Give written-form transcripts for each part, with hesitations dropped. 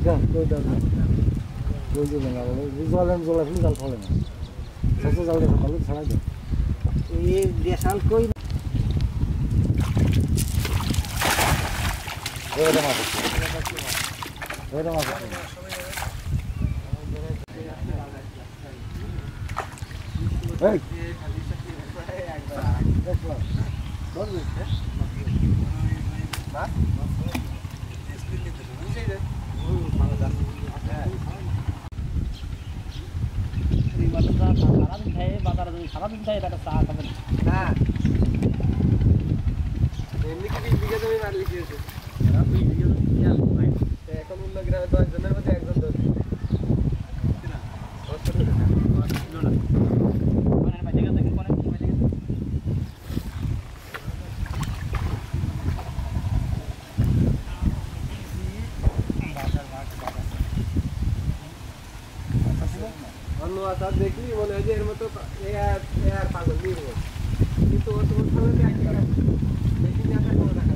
क्या कोही डर नहीं कोई जो लगा वो जलन जोला पनि जाल खोलेन सबसे जल्दी खतल छड़ा दे ये देशाल कोई ओरे मा Hey. देखली बोले जे में तो यार पागल नहीं हो ये तो खाना क्या किया लेकिन जाता है रखा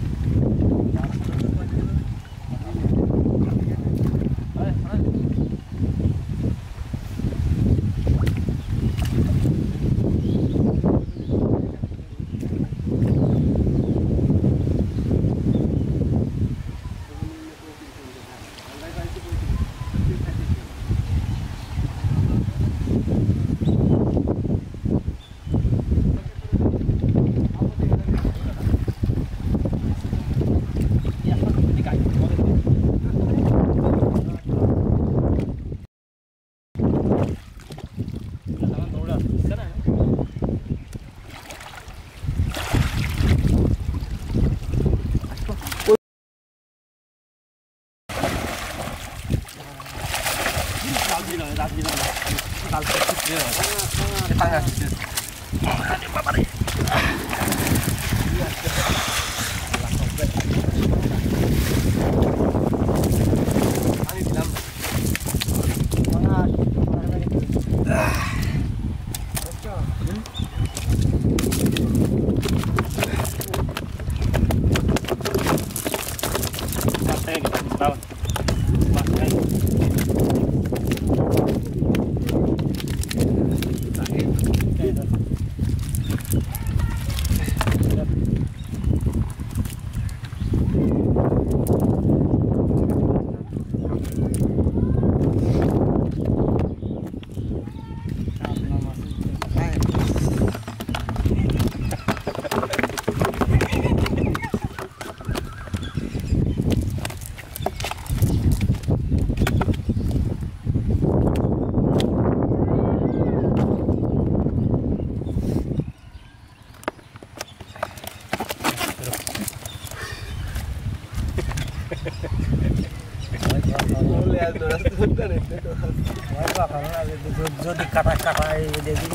जो काटा ये देखिए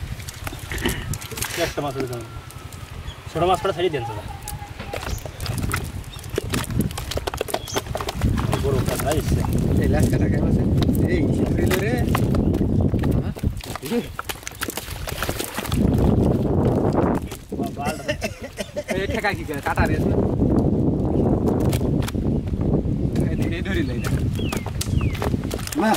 क्या माछ छ छोटो माछ पनि छैन दिन्छ गोरु काटा यसले ए लास काटा के माछ ए सिमरिले रे बाल ए ठेका की काटा रे यसमा ए धेरै धरी लै मा